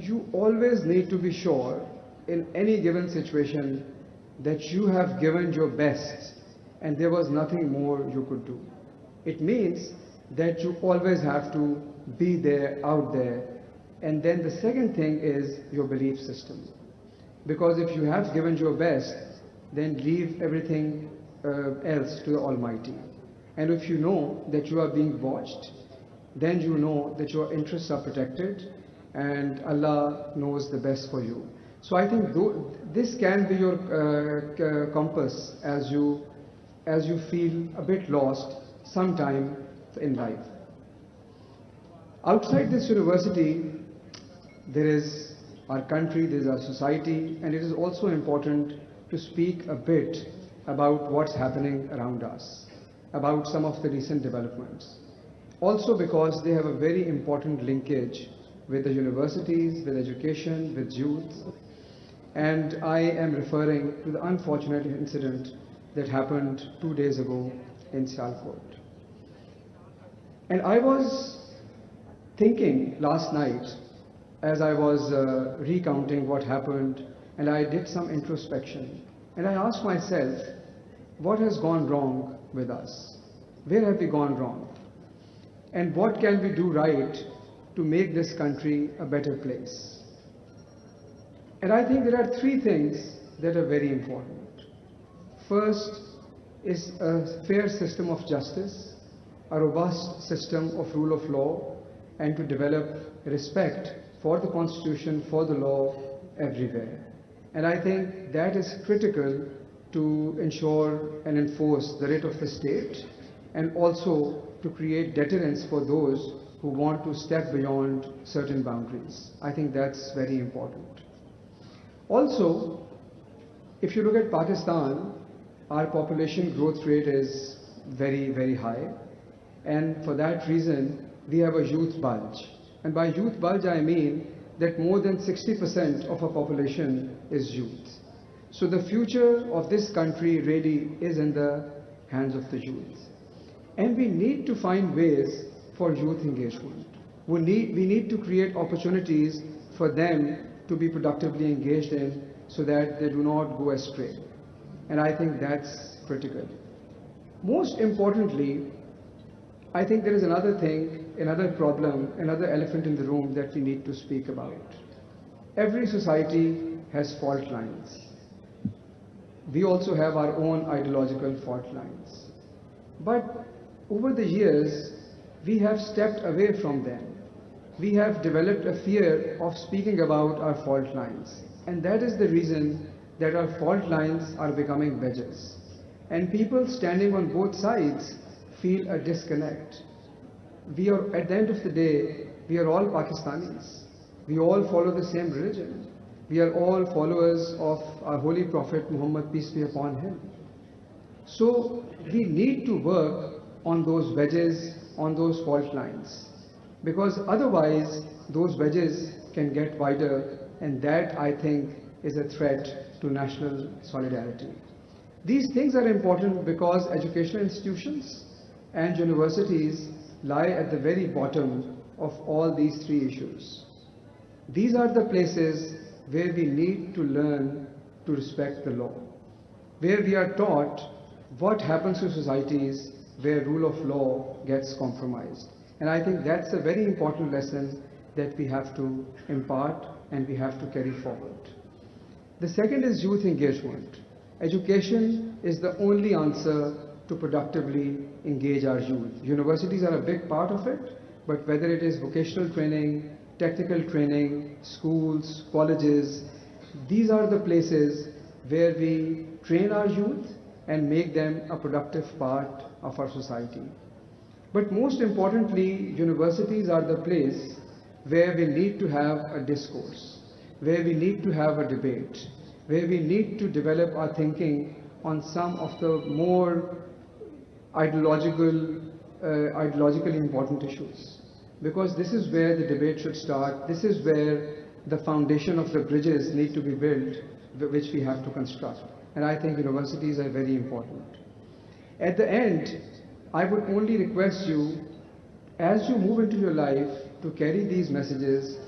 you always need to be sure in any given situation that you have given your best and there was nothing more you could do. It means that you always have to be there, out there. And then the second thing is your belief system. Because if you have given your best, then leave everything else to the Almighty. And if you know that you are being watched, then you know that your interests are protected and Allah knows the best for you. So I think this can be your compass as you feel a bit lost sometime in life. Outside this university, there is our country, there is our society, and it is also important to speak a bit about what's happening around us, about some of the recent developments. Also because they have a very important linkage with the universities, with education, with youth. And I am referring to the unfortunate incident that happened 2 days ago in Sialkot. And I was thinking last night as I was recounting what happened, and I did some introspection. And I asked myself, what has gone wrong with us? Where have we gone wrong? And what can we do right to make this country a better place? And I think there are 3 things that are very important. First is a fair system of justice, a robust system of rule of law, and to develop respect for the Constitution, for the law everywhere. And I think that is critical to ensure and enforce the writ of the state, and also to create deterrence for those who want to step beyond certain boundaries. I think that's very important. Also, if you look at Pakistan, our population growth rate is very, very high. And for that reason, we have a youth bulge. And by youth bulge, I mean that more than 60% of our population is youth. So the future of this country really is in the hands of the youth. And we need to find ways for youth engagement. We need to create opportunities for them to be productively engaged in so that they do not go astray. And I think that's critical. Most importantly, I think there is another thing, another problem, another elephant in the room that we need to speak about. Every society has fault lines. We also have our own ideological fault lines. But over the years, we have stepped away from them. We have developed a fear of speaking about our fault lines. And that is the reason that our fault lines are becoming wedges. And people standing on both sides feel a disconnect. We are, at the end of the day, we are all Pakistanis. We all follow the same religion. We are all followers of our Holy Prophet Muhammad, peace be upon him. So we need to work on those wedges, on those fault lines, because otherwise those wedges can get wider, and that, I think, is a threat to national solidarity. These things are important because educational institutions and universities lie at the very bottom of all these 3 issues. These are the places where we need to learn to respect the law, where we are taught what happens to societies where rule of law gets compromised. And I think that's a very important lesson that we have to impart and we have to carry forward. The second is youth engagement. Education is the only answer to productively engage our youth. Universities are a big part of it, but whether it is vocational training, technical training, schools, colleges, these are the places where we train our youth and make them a productive part of our society. But most importantly, universities are the place where we need to have a discourse, where we need to have a debate, where we need to develop our thinking on some of the more ideologically important issues. Because this is where the debate should start. This is where the foundation of the bridges need to be built, which we have to construct. And I think universities are very important. At the end, I would only request you, as you move into your life, to carry these messages,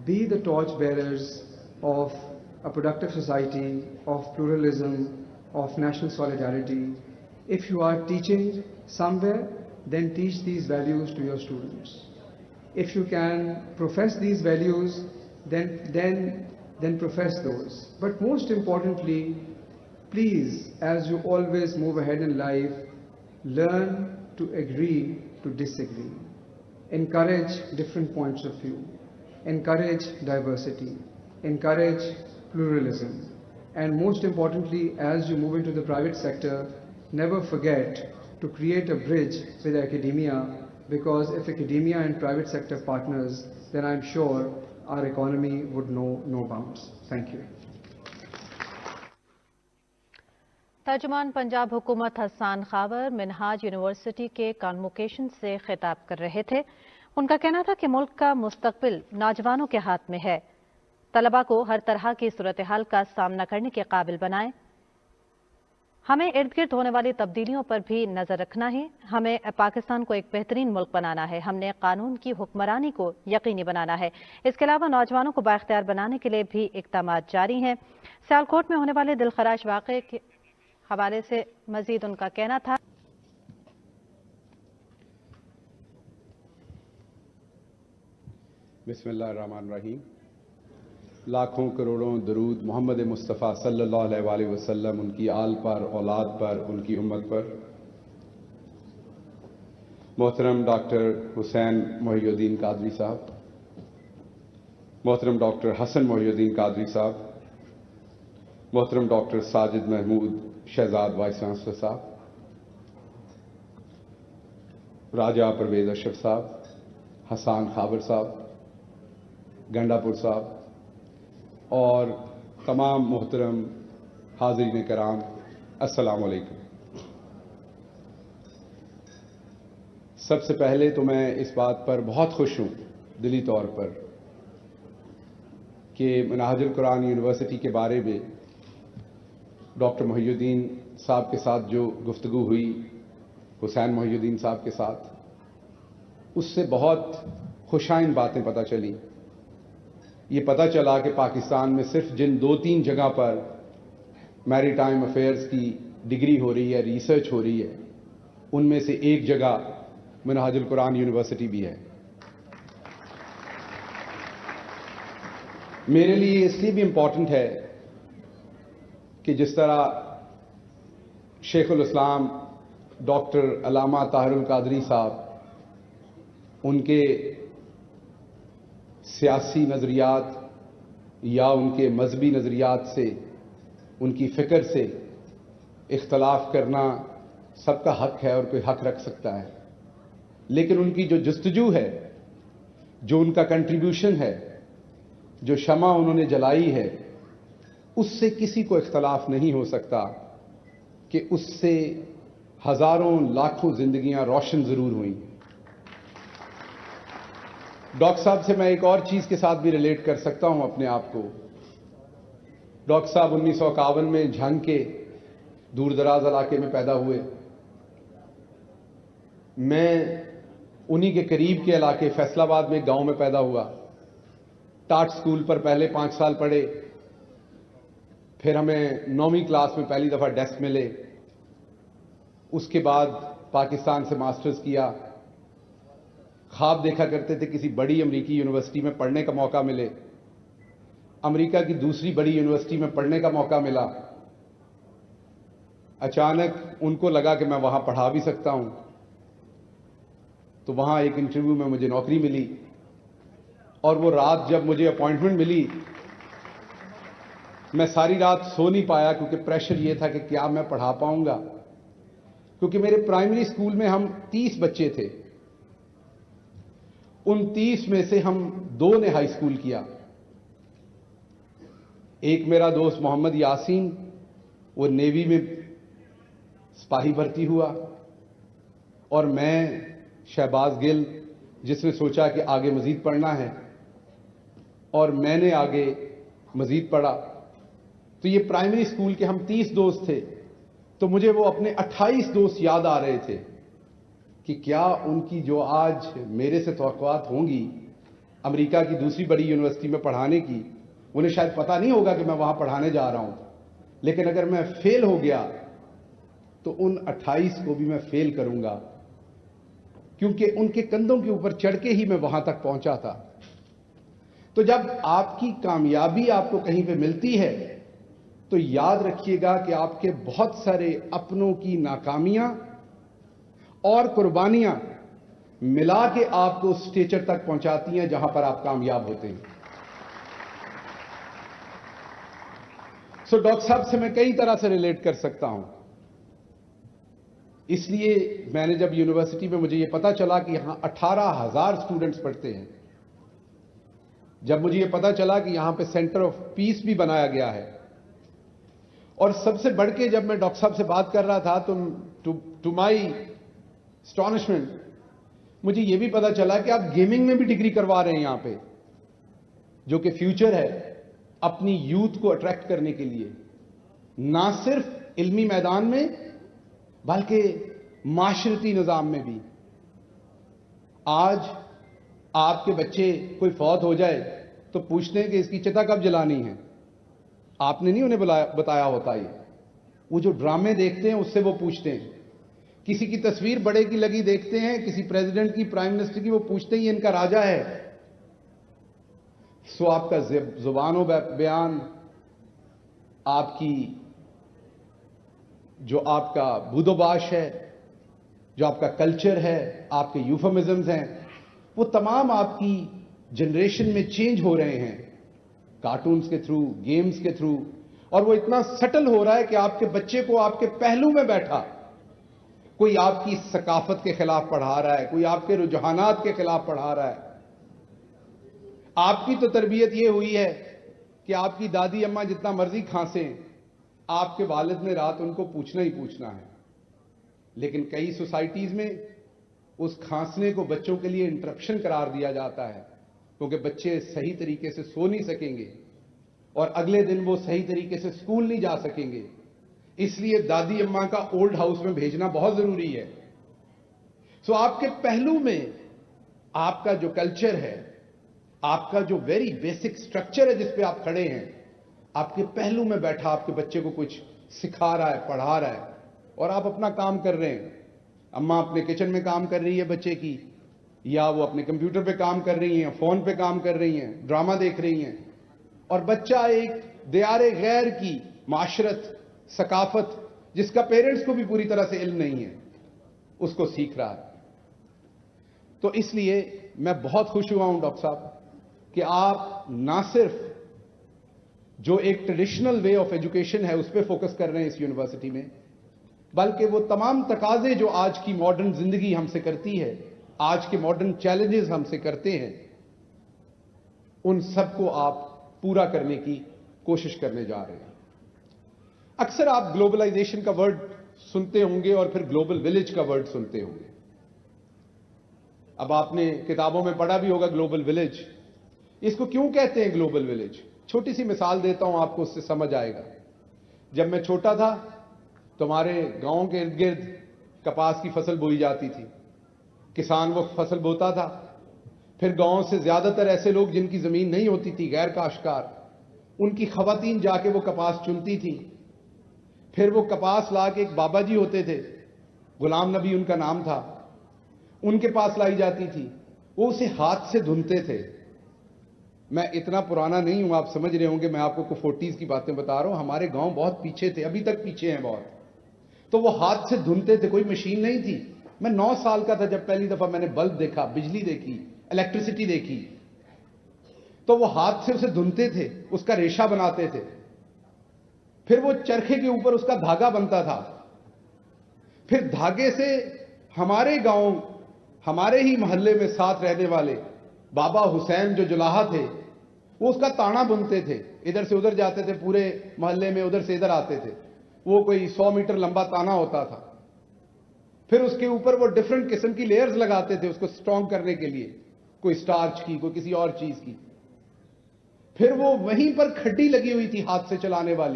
be the torch bearers of a productive society, of pluralism, of national solidarity. If you are teaching somewhere, then teach these values to your students. If you can profess these values, then profess those. But most importantly, please, as you always move ahead in life, learn to agree to disagree. Encourage different points of view. Encourage diversity. Encourage pluralism. And most importantly, as you move into the private sector, never forget to create a bridge with academia, because if academia and private sector partners, then I'm sure our economy would know no bounds. Thank you. तर्जुमान पंजाब हुकूमत Hassan Khawar Minhaj university के convocation से खिताब कर रहे थे। उनका कहना था कि मुल्क का मुस्तकबिल नौजवानों के हाथ में है। तलबा को हर तरह की सूरत हाल का सामना करने के काबिल बनाएं। हमें इर्द गिर्द होने वाली तब्दीलियों पर भी नजर रखना है। हमें पाकिस्तान को एक बेहतरीन मुल्क बनाना है। हमने कानून की हुक्मरानी को यकीनी बनाना है। इसके अलावा नौजवानों को बाइख्तियार बनाने के लिए भी इक़दाम जारी हैं। सियालकोट में होने वाले दिलखराश वाक़े के हवाले से मजीद उनका कहना था। बिस्मिल्लाहिर्रहमानिर्रहीम। लाखों करोड़ों दरूद मोहम्मद मुस्तफ़ा सल्लल्लाहु अलैहि वसल्लम, उनकी आल पर, औलाद पर, उनकी उम्मत पर। मोहतरम डॉक्टर हुसैन मोहिउद्दीन कादरी साहब, मोहतरम डॉक्टर हसन मोहिउद्दीन कादरी साहब, मोहतरम doctor Sajid Mahmood Shahzad vice chancellor साहब, राजा परवेज अशरफ साहब, हसन खावर साहब, गंडापुर साहब और तमाम मोहतरम हाज़रीन कराम, अस्सलामु अलैकुम। सबसे पहले तो मैं इस बात पर बहुत खुश हूँ दिली तौर पर कि मिनहाजुल कुरान यूनिवर्सिटी के बारे में डॉक्टर मोहिउद्दीन साहब के साथ जो गुफ्तगू हुई, हुसैन मोहिउद्दीन साहब के साथ, उससे बहुत खुशाइन बातें पता चली। ये पता चला कि पाकिस्तान में सिर्फ जिन 2-3 जगह पर मैरीटाइम अफेयर्स की डिग्री हो रही है, रिसर्च हो रही है, उनमें से एक जगह मिनहाजुल कुरान यूनिवर्सिटी भी है। मेरे लिए इसलिए भी इम्पॉर्टेंट है कि जिस तरह शेखुल इस्लाम डॉक्टर अल्लामा ताहिरुल कादरी साहब उनके सियासी नज़रियात या उनके मजहबी नज़रियात से, उनकी फ़िक्र से इख्तलाफ करना सबका हक है और कोई हक रख सकता है, लेकिन उनकी जो जस्तजू है, जो उनका कंट्रीब्यूशन है, जो शमा उन्होंने जलाई है, उससे किसी को इख्तलाफ नहीं हो सकता कि उससे हज़ारों लाखों ज़िंदगियां रोशन ज़रूर हुई। डॉक्टर साहब से मैं एक और चीज़ के साथ भी रिलेट कर सकता हूं अपने आप को। डॉक्टर साहब 1951 में झंग के दूर दराज इलाके में पैदा हुए। मैं उन्हीं के करीब के इलाके फैसलाबाद में गांव में पैदा हुआ। टाट स्कूल पर पहले 5 साल पढ़े, फिर हमें 9वीं क्लास में पहली दफ़ा डेस्क मिले। उसके बाद पाकिस्तान से मास्टर्स किया। ख्वाब देखा करते थे किसी बड़ी अमेरिकी यूनिवर्सिटी में पढ़ने का मौका मिले। अमेरिका की दूसरी बड़ी यूनिवर्सिटी में पढ़ने का मौका मिला। अचानक उनको लगा कि मैं वहां पढ़ा भी सकता हूं, तो वहां एक इंटरव्यू में मुझे नौकरी मिली। और वो रात जब मुझे अपॉइंटमेंट मिली, मैं सारी रात सो नहीं पाया, क्योंकि प्रेशर ये था कि क्या मैं पढ़ा पाऊंगा, क्योंकि मेरे प्राइमरी स्कूल में हम 30 बच्चे थे। उन 30 में से हम 2 ने हाई स्कूल किया। एक मेरा दोस्त मोहम्मद यासीन, वो नेवी में सिपाही भर्ती हुआ, और मैं शहबाज गिल, जिसने सोचा कि आगे मजीद पढ़ना है, और मैंने आगे मजीद पढ़ा। तो ये प्राइमरी स्कूल के हम 30 दोस्त थे। तो मुझे वो अपने 28 दोस्त याद आ रहे थे कि क्या उनकी जो आज मेरे से तवक्कुआत होंगी, امریکہ کی دوسری بڑی یونیورسٹی میں پڑھانے کی، انہیں شاید پتہ نہیں ہوگا کہ میں وہاں پڑھانے جا رہا ہوں، لیکن اگر میں فیل ہو گیا تو ان 28 کو بھی میں فیل کروں گا، کیونکہ ان کے کندھوں کے اوپر چڑھ کے ہی میں وہاں تک پہنچا تھا۔ تو جب آپ کی کامیابی آپ کو کہیں پہ ملتی ہے تو یاد رکھیے گا کہ آپ کے بہت سارے اپنوں کی ناکامیاں اور قربانیاں ملا کے آپ کو اس اسٹیچر تک پہنچاتی ہیں جہاں پر آپ کامیاب ہوتے ہیں۔ سو ڈاکٹر صاحب سے میں کئی طرح سے ریلیٹ کر سکتا ہوں، اس لیے میں نے جب یونیورسٹی میں مجھے یہ پتا چلا کہ یہاں 18,000 اسٹوڈنٹس پڑھتے ہیں، جب مجھے یہ پتا چلا کہ یہاں پہ سینٹر آف پیس بھی بنایا گیا ہے، اور سب سے بڑھ کے جب میں ڈاکٹر صاحب سے بات کر رہا تھا تو ٹو مائی اسٹانشمنٹ مجھے یہ بھی پتا چلا کہ آپ گیمنگ میں بھی ڈگری کروا رہے ہیں یہاں پہ، جو کہ فیوچر ہے اپنی یوتھ کو اٹریکٹ کرنے کے لیے، نہ صرف علمی میدان میں بلکہ معاشرتی نظام میں بھی۔ آج آپ کے بچے کوئی فوت ہو جائے تو پوچھتے ہیں کہ اس کی چتا کب جلانی ہے، آپ نے نہیں انہیں بتایا ہوتا، یہ وہ جو ڈرامے دیکھتے ہیں اس سے وہ پوچھتے ہیں، کسی کی تصویر بڑے کی لگی دیکھتے ہیں، کسی پریزیڈنٹ کی، پرائم منسٹر کی، وہ پوچھتے ہیں یہ ان کا راجا ہے۔ سو آپ کا زبان و بیان، آپ کی جو آپ کا بود و باش ہے، جو آپ کا کلچر ہے، آپ کے یوفمزمز ہیں، وہ تمام آپ کی جنریشن میں چینج ہو رہے ہیں، کارٹونز کے تھرو، گیمز کے تھرو، اور وہ اتنا سٹل ہو رہا ہے کہ آپ کے بچے کو آپ کے پہلو میں بیٹھا کوئی آپ کی ثقافت کے خلاف پڑھا رہا ہے، کوئی آپ کے رجحانات کے خلاف پڑھا رہا ہے۔ آپ کی تو تربیت یہ ہوئی ہے کہ آپ کی دادی اماں جتنا مرضی کھانسیں، آپ کے والد نے رات ان کو پوچھنا ہی پوچھنا ہے، لیکن کئی سوسائٹیز میں اس کھانسنے کو بچوں کے لیے انٹرپشن قرار دیا جاتا ہے، کیونکہ بچے صحیح طریقے سے سو نہیں سکیں گے اور اگلے دن وہ صحیح طریقے سے اسکول نہیں جا سکیں گے، اس لیے دادی اماں کا اولڈ ہاؤس میں بھیجنا بہت ضروری ہے۔ سو آپ کے پہلو میں آپ کا جو کلچر ہے، آپ کا جو ویری بیسک سٹرکچر ہے جس پہ آپ کھڑے ہیں، آپ کے پہلو میں بیٹھا آپ کے بچے کو کچھ سکھا رہا ہے، پڑھا رہا ہے، اور آپ اپنا کام کر رہے ہیں۔ اماں اپنے کچن میں کام کر رہی ہے بچے کی، یا وہ اپنے کمپیوٹر پہ کام کر رہی ہیں، فون پہ کام کر رہی ہیں، ڈرامہ دیکھ رہی ہیں، اور بچہ ایک دیار غیر کی معاشرت، ثقافت، جس کا پیرنٹس کو بھی پوری طرح سے علم نہیں ہے، اس کو سیکھ رہا ہے۔ تو اس لیے میں بہت خوش ہوا ہوں ڈاکٹر صاحب کہ آپ نہ صرف جو ایک ٹریڈیشنل وے آف ایجوکیشن ہے اس پہ فوکس کر رہے ہیں اس یونیورسٹی میں، بلکہ وہ تمام تقاضے جو آج کی ماڈرن زندگی ہم سے کرتی ہے، آج کے ماڈرن چیلنجز ہم سے کرتے ہیں، ان سب کو آپ پورا کرنے کی کوشش کرنے جا رہے ہیں۔ اکثر آپ گلوبلائزیشن کا ورڈ سنتے ہوں گے اور پھر گلوبل ولیج کا ورڈ سنتے ہوں گے۔ اب آپ نے کتابوں میں پڑھا بھی ہوگا گلوبل ولیج، اس کو کیوں کہتے ہیں گلوبل ولیج؟ چھوٹی سی مثال دیتا ہوں آپ کو، اس سے سمجھ آئے گا۔ جب میں چھوٹا تھا تو ہمارے گاؤں کے ارد گرد کپاس کی فصل بوئی جاتی تھی، کسان وہ فصل بوتا تھا، پھر گاؤں سے زیادہ تر ایسے لوگ جن کی زمین نہیں ہوتی تھی، غیر کاشتکار، ان کی خواتین جا کے وہ کپاس چنتی تھیں، پھر وہ کپاس لا کے ایک بابا جی ہوتے تھے، غلام نبی ان کا نام تھا، ان کے پاس لائی جاتی تھی، وہ اسے ہاتھ سے دھنتے تھے۔ میں اتنا پرانا نہیں ہوں، آپ سمجھ رہے ہوں گے میں آپ کو 40s کی باتیں بتا رہا ہوں، ہمارے گاؤں بہت پیچھے تھے، ابھی تک پیچھے ہیں بہت، تو وہ ہاتھ سے دھنتے تھے، کوئی مشین نہیں تھی۔ میں 9 سال کا تھا جب پہلی دفعہ میں نے بلب دیکھا، بجلی دیکھی، الیکٹریسٹی دیکھی، تو وہ ہاتھ سے اسے دھنتے تھے، اس کا ریشہ بناتے تھے، پھر وہ چرخے کے اوپر اس کا دھاگا بنتا تھا، پھر دھاگے سے ہمارے گاؤں، ہمارے ہی محلے میں ساتھ رہنے والے بابا حسین جو جلاہا تھے، وہ اس کا تانا بنتے تھے، ادھر سے ادھر جاتے تھے پورے محلے میں، ادھر سے ادھر آتے تھے، وہ کوئی 100 میٹر لمبا تانا ہوتا تھا، پھر اس کے اوپر وہ ڈیفرنٹ قسم کی لیئرز لگاتے تھے اس کو سٹرونگ کرنے کے لیے، کوئی سٹارچ کی، کوئی کسی اور چیز کی، پھر وہ وہیں پر کھڈی لگی ہوئی تھی ہاتھ سے چلانے والی،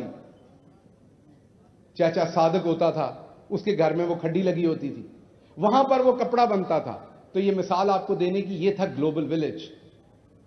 چاچا صادق ہوتا تھا، اس کے گھر میں وہ کھڈی لگی ہوتی تھی، وہاں پر وہ کپڑا بنتا تھا۔ تو یہ مثال آپ کو دینے کی، یہ تھا گلوبل ولیج۔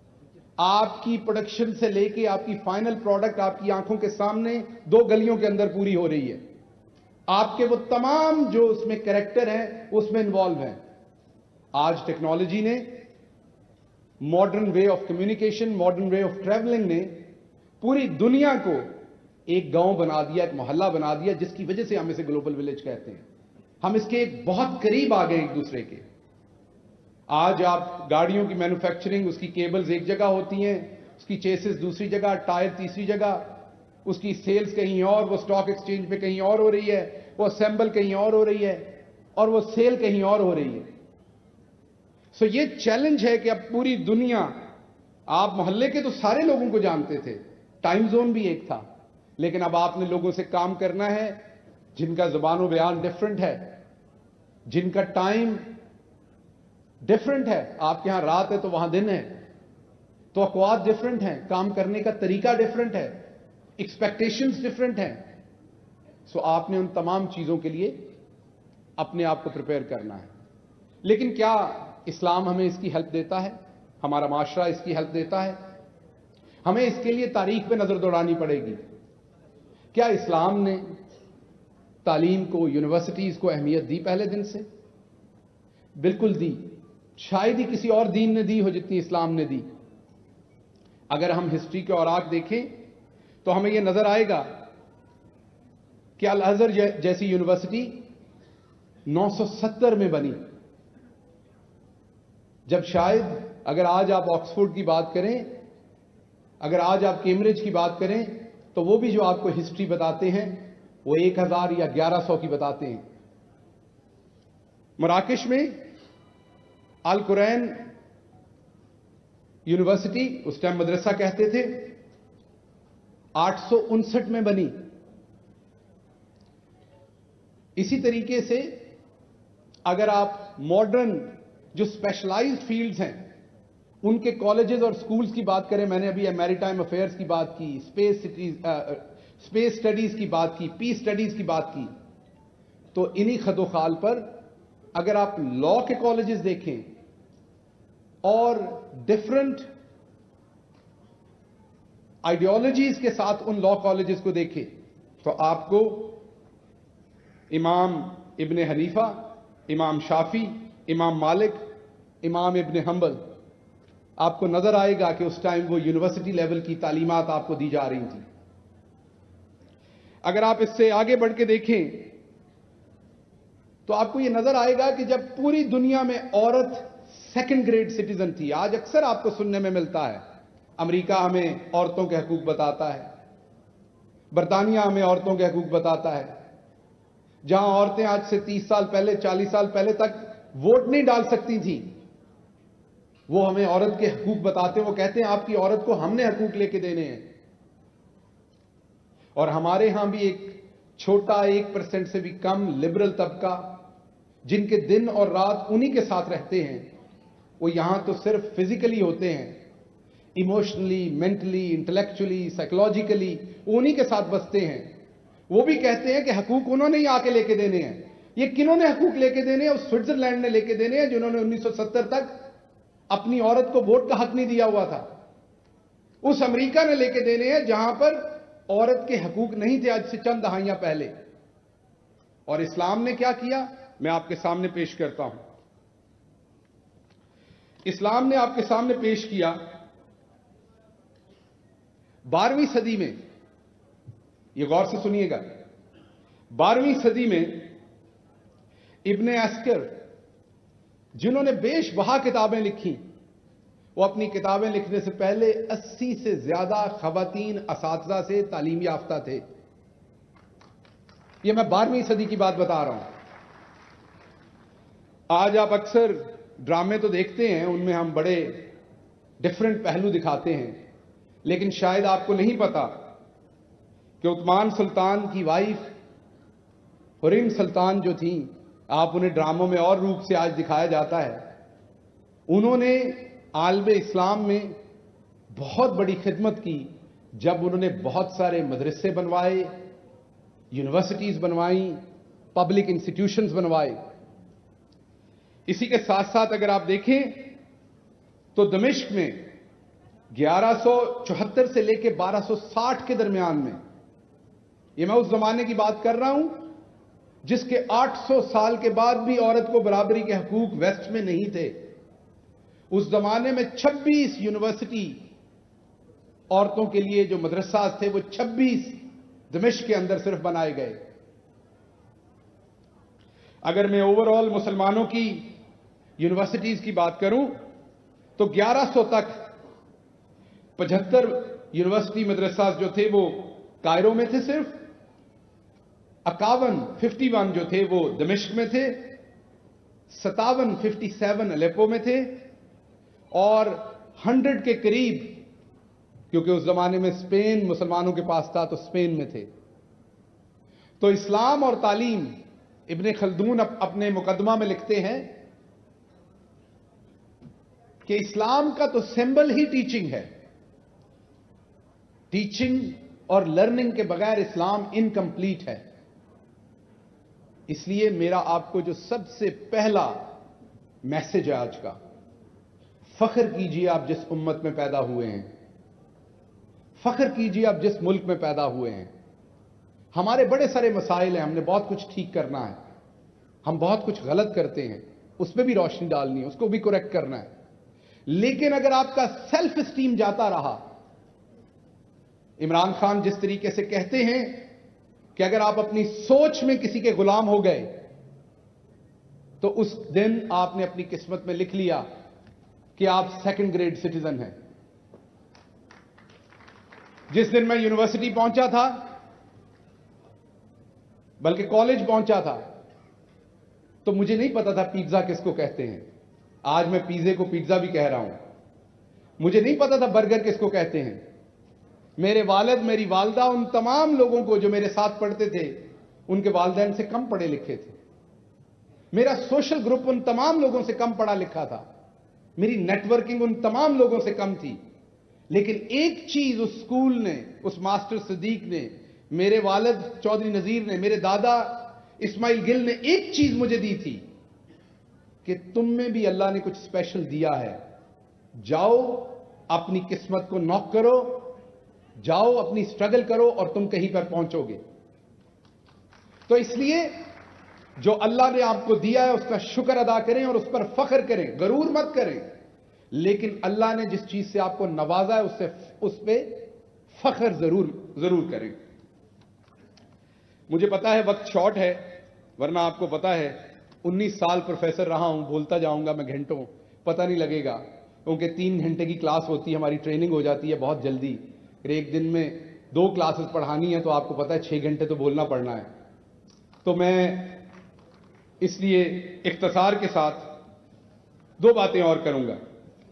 آپ کی پروڈکشن سے لے کے آپ کی فائنل پروڈکٹ آپ کی آنکھوں کے سامنے 2 گلیوں کے اندر پوری ہو رہی ہے. آپ کے وہ تمام جو اس میں کریکٹر ہیں اس میں انوالو ہیں. آج ٹیکنالوجی نے، modern way of communication, modern way of travelling نے پوری دنیا کو ایک گاؤں بنا دیا، ایک محلہ بنا دیا، جس کی وجہ سے ہم اسے گلوبل ولیج کہتے ہیں. ہم اس کے ایک بہت قریب آ گئے ایک دوسرے کے. آج آپ گاڑیوں کی مینوفیکچرنگ، اس کی کیبلز ایک جگہ ہوتی ہیں، اس کی چیسز دوسری جگہ، ٹائر تیسری جگہ، اس کی سیلز کہیں اور، وہ سٹاک ایکسچینج پہ کہیں اور ہو رہی ہے، وہ اسمبل کہیں اور ہو رہی ہے، اور وہ سیل کہیں اور ہو رہی ہے. سو یہ چیلنج ہے کہ اب پوری دنیا، آپ محلے کے تو سارے لوگوں کو جانتے تھے، ٹائم زون بھی ایک تھا، لیکن اب آپ نے لوگوں سے کام کرنا ہے جن کا زبان و بیان ڈیفرنٹ ہے، جن کا ٹائم ڈیفرنٹ ہے. آپ کے ہاں رات ہے تو وہاں دن ہے، توقعات ڈیفرنٹ ہیں، کام کرنے کا طریقہ ڈیفرنٹ ہے، ایکسپیکٹیشنز ڈیفرنٹ ہیں. سو آپ نے ان تمام چیزوں کے لیے اپنے آپ کو پریپئر کرنا ہے. لیکن کیا اسلام ہمیں اس کی ہیلپ دیتا ہے؟ ہمارا معاشرہ اس کی ہیلپ دیتا ہے؟ ہمیں اس کے لیے تاریخ پہ نظر دوڑانی پڑے گی. کیا اسلام نے تعلیم کو، یونیورسٹیز کو اہمیت دی پہلے دن سے؟ بالکل دی. شاید ہی کسی اور دین نے دی ہو جتنی اسلام نے دی. اگر ہم ہسٹری کے اوراق دیکھیں تو ہمیں یہ نظر آئے گا کہ الازہر جیسی یونیورسٹی 970 میں بنی، جب شاید اگر آج آپ آکسفورڈ کی بات کریں، اگر آج آپ کیمبرج کی بات کریں، تو وہ بھی جو آپ کو ہسٹری بتاتے ہیں وہ 1000 یا 1100 کی بتاتے ہیں. مراکش میں القرآن یونیورسٹی، اس ٹائم مدرسہ کہتے تھے، 859 میں بنی. اسی طریقے سے اگر آپ ماڈرن جو اسپیشلائزڈ فیلڈز ہیں ان کے کالجز اور سکولز کی بات کریں، میں نے ابھی میری ٹائم افیئرز کی بات کی، اسپیس اسٹڈیز کی بات کی، پیس اسٹڈیز کی بات کی، تو انہی خد و خال پر اگر آپ لا کے کالجز دیکھیں اور ڈفرنٹ آئیڈیالوجیز کے ساتھ ان لا کالجز کو دیکھیں تو آپ کو امام ابن حنیفہ، امام شافی، امام مالک، امام ابن حنبل آپ کو نظر آئے گا کہ اس ٹائم وہ یونیورسٹی لیول کی تعلیمات آپ کو دی جا رہی تھیں. اگر آپ اس سے آگے بڑھ کے دیکھیں تو آپ کو یہ نظر آئے گا کہ جب پوری دنیا میں عورت 2nd گریڈ سٹیزن تھی. آج اکثر آپ کو سننے میں ملتا ہے امریکہ ہمیں عورتوں کے حقوق بتاتا ہے، برطانیہ ہمیں عورتوں کے حقوق بتاتا ہے. جہاں عورتیں آج سے 30 سال پہلے، 40 سال پہلے تک ووٹ نہیں ڈال سکتی تھیں، وہ ہمیں عورت کے حقوق بتاتے ہیں. وہ کہتے ہیں آپ کی عورت کو ہم نے حقوق لے کے دینے ہیں. اور ہمارے ہاں بھی ایک چھوٹا 1% سے بھی کم لبرل طبقہ جن کے دن اور رات انہی کے ساتھ رہتے ہیں، وہ یہاں تو صرف فزیکلی ہوتے ہیں، ایموشنلی، مینٹلی، انٹلیکچولی، سائیکولوجیکلی انہی کے ساتھ بستے ہیں. وہ بھی کہتے ہیں کہ حقوق انہوں نے ہی آ کے لے کے دینے ہیں. یہ کنہوں نے حقوق لے کے دینے ہیں؟ اس سوئٹزرلینڈ نے لے کے دینے ہیں جنہوں نے 1970 تک اپنی عورت کو ووٹ کا حق نہیں دیا ہوا تھا. اس امریکہ نے لے کے دینے ہیں جہاں پر عورت کے حقوق نہیں تھے آج سے چند دہائیاں پہلے. اور اسلام نے کیا کیا میں آپ کے سامنے پیش کرتا ہوں. اسلام نے آپ کے سامنے پیش کیا 12ویں صدی میں، یہ غور سے سنیے گا، 12ویں صدی میں ابن عسکر جنہوں نے بیش بہا کتابیں لکھی، وہ اپنی کتابیں لکھنے سے پہلے 80 سے زیادہ خواتین اساتذہ سے تعلیم یافتہ تھے. یہ میں 12ویں صدی کی بات بتا رہا ہوں. آج آپ اکثر ڈرامے تو دیکھتے ہیں، ان میں ہم بڑے ڈفرنٹ پہلو دکھاتے ہیں، لیکن شاید آپ کو نہیں پتا کہ عثمان سلطان کی وائف حریم سلطان جو تھیں، آپ انہیں ڈراموں میں اور روپ سے آج دکھایا جاتا ہے، انہوں نے عالم اسلام میں بہت بڑی خدمت کی جب انہوں نے بہت سارے مدرسے بنوائے، یونیورسٹیز بنوائیں، پبلک انسٹیٹیوشنز بنوائے. اسی کے ساتھ ساتھ اگر آپ دیکھیں تو دمشق میں 1174 سے لے کے 1260 کے درمیان میں، یہ میں اس زمانے کی بات کر رہا ہوں جس کے 800 سال کے بعد بھی عورت کو برابری کے حقوق ویسٹ میں نہیں تھے. اس زمانے میں 26 یونیورسٹی عورتوں کے لیے جو مدرسہ تھے وہ 26 دمشق کے اندر صرف بنائے گئے. اگر میں اوور آل مسلمانوں کی یونیورسٹیز کی بات کروں تو 1100 تک 75 یونیورسٹی مدرسہ جو تھے وہ کائرو میں تھے، صرف 51 جو تھے وہ دمشق میں تھے، 57 الیپو میں تھے، اور 100 کے قریب، کیونکہ اس زمانے میں اسپین مسلمانوں کے پاس تھا تو اسپین میں تھے. تو اسلام اور تعلیم، ابن خلدون اپنے مقدمہ میں لکھتے ہیں کہ اسلام کا تو سمبل ہی ٹیچنگ ہے. ٹیچنگ اور لرننگ کے بغیر اسلام انکمپلیٹ ہے. اس لیے میرا آپ کو جو سب سے پہلا میسج ہے آج کا، فخر کیجئے آپ جس امت میں پیدا ہوئے ہیں، فخر کیجئے آپ جس ملک میں پیدا ہوئے ہیں. ہمارے بڑے سارے مسائل ہیں، ہم نے بہت کچھ ٹھیک کرنا ہے، ہم بہت کچھ غلط کرتے ہیں، اس پہ بھی روشنی ڈالنی ہے، اس کو بھی کریکٹ کرنا ہے. لیکن اگر آپ کا سیلف اسٹیم جاتا رہا، عمران خان جس طریقے سے کہتے ہیں کہ اگر آپ اپنی سوچ میں کسی کے غلام ہو گئے تو اس دن آپ نے اپنی قسمت میں لکھ لیا کہ آپ سیکنڈ گریڈ سٹیزن ہیں. جس دن میں یونیورسٹی پہنچا تھا، بلکہ کالج پہنچا تھا، تو مجھے نہیں پتا تھا پیزا کس کو کہتے ہیں. آج میں پیزے کو پیزا بھی کہہ رہا ہوں. مجھے نہیں پتا تھا برگر کس کو کہتے ہیں. میرے والد، میری والدہ، ان تمام لوگوں کو جو میرے ساتھ پڑھتے تھے ان کے والدین سے کم پڑھے لکھے تھے. میرا سوشل گروپ ان تمام لوگوں سے کم پڑھا لکھا تھا. میری نیٹ ورکنگ ان تمام لوگوں سے کم تھی. لیکن ایک چیز اس اسکول نے، اس ماسٹر صدیق نے، میرے والد چودھری نذیر نے، میرے دادا اسماعیل گل نے ایک چیز مجھے دی تھی کہ تم میں بھی اللہ نے کچھ اسپیشل دیا ہے. جاؤ اپنی قسمت کو نوک کرو، جاؤ اپنی سٹرگل کرو اور تم کہیں پر پہنچو گے. تو اس لیے جو اللہ نے آپ کو دیا ہے اس کا شکر ادا کریں اور اس پر فخر کریں، غرور مت کریں. لیکن اللہ نے جس چیز سے آپ کو نوازا ہے اس پہ فخر ضرور کریں. مجھے پتا ہے وقت شارٹ ہے، ورنہ آپ کو پتا ہے 19 سال پروفیسر رہا ہوں، بولتا جاؤں گا میں گھنٹوں، پتہ نہیں لگے گا، کیونکہ 3 گھنٹے کی کلاس ہوتی ہے، ہماری ٹریننگ ہو جاتی ہے بہت جلدی. ایک دن میں 2 کلاسز پڑھانی ہے تو آپ کو پتا ہے 6 گھنٹے تو بولنا پڑنا ہے. تو میں اس لیے اختصار کے ساتھ 2 باتیں اور کروں گا.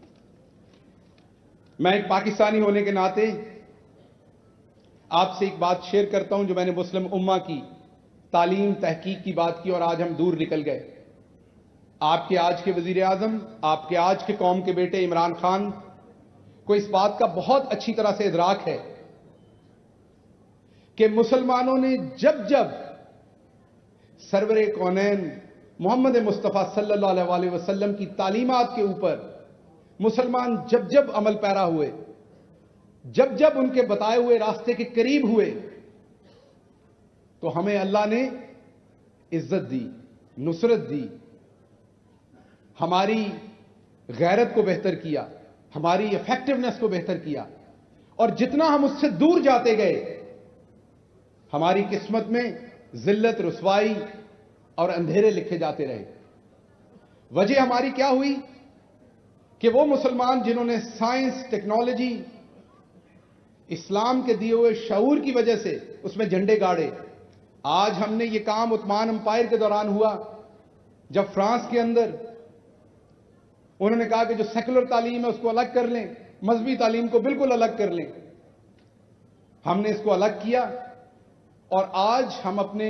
میں ایک پاکستانی ہونے کے ناطے آپ سے ایک بات شیئر کرتا ہوں جو میں نے مسلم امہ کی تعلیم تحقیق کی بات کی اور آج ہم دور نکل گئے. آپ کے آج کے وزیر اعظم، آپ کے آج کے قوم کے بیٹے عمران خان کو اس بات کا بہت اچھی طرح سے ادراک ہے کہ مسلمانوں نے جب جب سرور کونین محمد مصطفیٰ صلی اللہ علیہ وسلم کی تعلیمات کے اوپر مسلمان جب جب عمل پیرا ہوئے، جب جب ان کے بتائے ہوئے راستے کے قریب ہوئے، تو ہمیں اللہ نے عزت دی، نصرت دی، ہماری غیرت کو بہتر کیا، ہماری ایفیکٹونیس کو بہتر کیا. اور جتنا ہم اس سے دور جاتے گئے ہماری قسمت میں ذلت، رسوائی اور اندھیرے لکھے جاتے رہے. وجہ ہماری کیا ہوئی کہ وہ مسلمان جنہوں نے سائنس، ٹیکنالوجی، اسلام کے دیے ہوئے شعور کی وجہ سے اس میں جھنڈے گاڑے. آج ہم نے یہ کام عثمان امپائر کے دوران ہوا، جب فرانس کے اندر انہوں نے کہا کہ جو سیکولر تعلیم ہے اس کو الگ کر لیں، مذہبی تعلیم کو بالکل الگ کر لیں. ہم نے اس کو الگ کیا اور آج ہم اپنے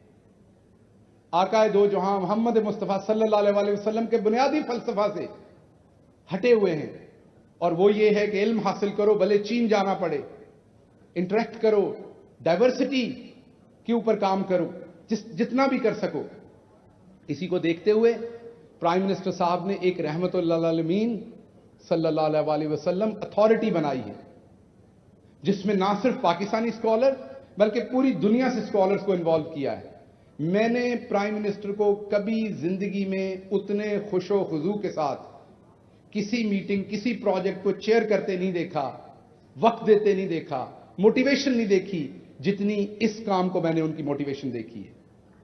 آقائے دو جہاں محمد مصطفیٰ صلی اللہ علیہ وسلم کے بنیادی فلسفہ سے ہٹے ہوئے ہیں. اور وہ یہ ہے کہ علم حاصل کرو، بھلے چین جانا پڑے، انٹریکٹ کرو، ڈائیورسٹی کے اوپر کام کرو، جتنا بھی کر سکو. اسی کو دیکھتے ہوئے پرائم منسٹر صاحب نے ایک رحمت للعالمین सल्लल्लाहु अलैहि वसल्लम अथॉरिटी बनाई है, जिसमें ना सिर्फ पाकिस्तानी स्कॉलर बल्कि पूरी दुनिया से स्कॉलर्स को इन्वॉल्व किया है। मैंने प्राइम मिनिस्टर को कभी जिंदगी में उतने खुशो खुजू के साथ किसी मीटिंग, किसी प्रोजेक्ट को चेयर करते नहीं देखा, वक्त देते नहीं देखा, मोटिवेशन नहीं देखी, जितनी इस काम को मैंने उनकी मोटिवेशन देखी है।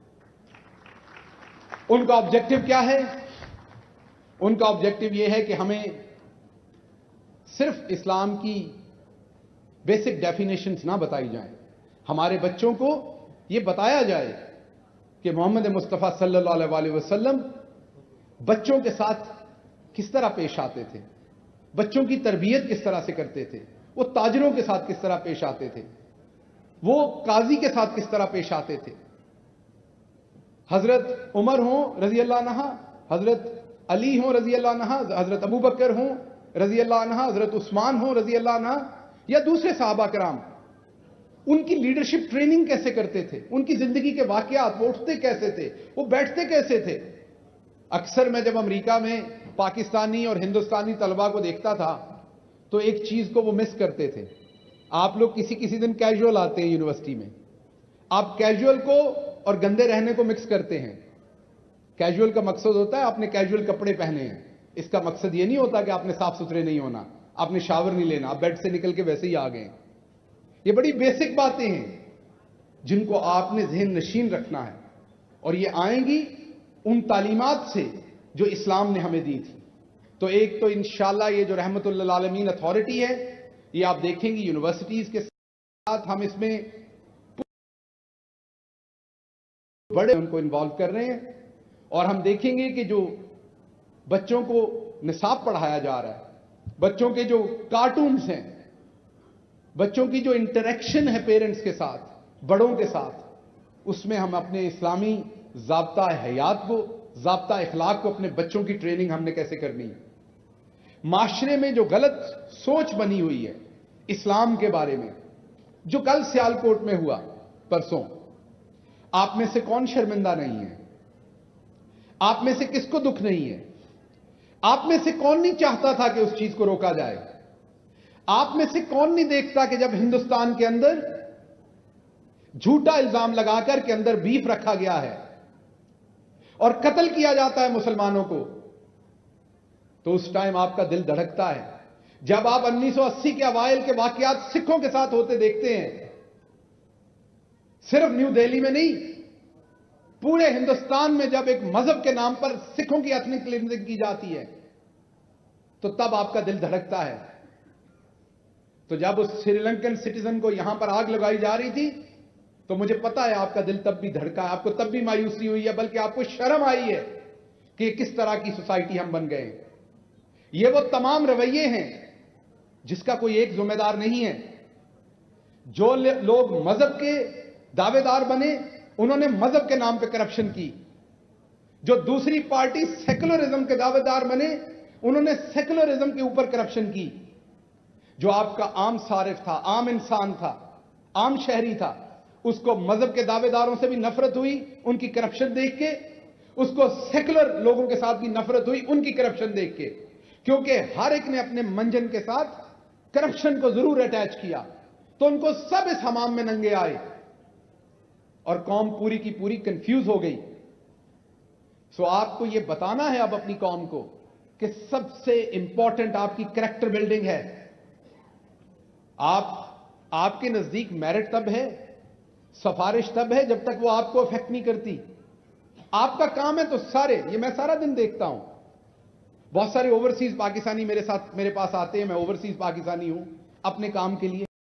उनका ऑब्जेक्टिव क्या है? उनका ऑब्जेक्टिव यह है कि हमें सिर्फ इस्लाम की बेसिक डेफिनेशंस ना बताई जाएं, हमारे बच्चों को यह बताया जाए कि मोहम्मद मुस्तफ़ा सल्लल्लाहु अलैहि वसल्लम बच्चों के साथ किस तरह पेश आते थे, बच्चों की तरबियत किस तरह से करते थे, वो ताजरों के साथ किस तरह पेश आते थे, वो काजी के साथ किस तरह पेश आते थे। हजरत उमर हों रजी अल्लाह अन्हा, हजरत अली हों रजी अल्लाह अन्हा, हजरत अबू बकर हों रजी अल्लाह अन्हा, हजरत उस्मान हों रजी अल्लाह अन्हा, या दूसरे सहाबा कराम, उनकी लीडरशिप ट्रेनिंग कैसे करते थे, उनकी जिंदगी के वाकयात, वो उठते कैसे थे, वो बैठते कैसे थे। अक्सर मैं जब अमेरिका में पाकिस्तानी और हिंदुस्तानी तलबा को देखता था तो एक चीज को वो मिस करते थे। आप लोग किसी किसी दिन कैजुअल आते हैं यूनिवर्सिटी में, आप कैजुअल को और गंदे रहने को मिक्स करते हैं। कैजुअल का मकसद होता है आपने कैजुअल कपड़े पहने हैं, इसका मकसद ये नहीं होता कि आपने साफ सुथरे नहीं होना, आपने शावर नहीं लेना, आप बेड से निकल के वैसे ही आ गए। ये बड़ी बेसिक बातें हैं जिनको आपने ज़हन नशीन रखना है, और ये आएंगी उन तालीमात से जो इस्लाम ने हमें दी थी। तो एक तो इंशाअल्लाह ये जो रहमतुल्लिल आलमीन अथॉरिटी है, ये आप देखेंगे यूनिवर्सिटीज के साथ हम इसमें बड़े उनको इन्वॉल्व कर रहे हैं, और हम देखेंगे कि जो बच्चों को निसाब पढ़ाया जा रहा है, बच्चों के जो कार्टून्स हैं, बच्चों की जो इंटरेक्शन है पेरेंट्स के साथ, बड़ों के साथ, उसमें हम अपने इस्लामी ज़ाब्ता हयात को, ज़ाब्ता इखलाक को, अपने बच्चों की ट्रेनिंग हमने कैसे करनी है। माशरे में जो गलत सोच बनी हुई है इस्लाम के बारे में, जो कल सियालकोट में हुआ परसों, आप में से कौन शर्मिंदा नहीं है? आप में से किसको दुख नहीं है? आप में से कौन नहीं चाहता था कि उस चीज को रोका जाए? आप में से कौन नहीं देखता कि जब हिंदुस्तान के अंदर झूठा इल्जाम लगाकर के अंदर बीफ रखा गया है और कत्ल किया जाता है मुसलमानों को, तो उस टाइम आपका दिल धड़कता है। जब आप 1980 के अवाइल के वाकयात सिखों के साथ होते देखते हैं, सिर्फ न्यू दिल्ली में नहीं, पूरे हिंदुस्तान में जब एक मजहब के नाम पर सिखों की एथनिक क्लींजिंग की जाती है, तो तब आपका दिल धड़कता है। तो जब उस श्रीलंकन सिटीजन को यहां पर आग लगाई जा रही थी, तो मुझे पता है आपका दिल तब भी धड़का है, आपको तब भी मायूसी हुई है, बल्कि आपको शर्म आई है कि किस तरह की सोसाइटी हम बन गए। ये वो तमाम रवैये हैं जिसका कोई एक जिम्मेदार नहीं है। जो लोग मजहब के दावेदार बने, उन्होंने मजहब के नाम पे करप्शन की। जो दूसरी पार्टी सेकुलरिज्म के दावेदार बने, उन्होंने सेकुलरिज्म के ऊपर करप्शन की। जो आपका आम सारिफ था, आम इंसान था, आम शहरी था, उसको मजहब के दावेदारों से भी नफरत हुई उनकी करप्शन देख के, उसको सेकुलर लोगों के साथ भी नफरत हुई उनकी करप्शन देख के, क्योंकि हर एक ने अपने मंजन के साथ करप्शन को जरूर अटैच किया, तो उनको सब इस हमाम में नंगे आए और कौम पूरी की पूरी कंफ्यूज हो गई। सो आपको यह बताना है अब अपनी कौम को कि सबसे इंपॉर्टेंट आपकी कैरेक्टर बिल्डिंग है। आपके नजदीक मेरिट तब है, सिफारिश तब है जब तक वो आपको अफेक्ट नहीं करती। आपका काम है तो सारे, ये मैं सारा दिन देखता हूं, बहुत सारे ओवरसीज पाकिस्तानी मेरे पास आते हैं, मैं ओवरसीज पाकिस्तानी हूं अपने काम के लिए।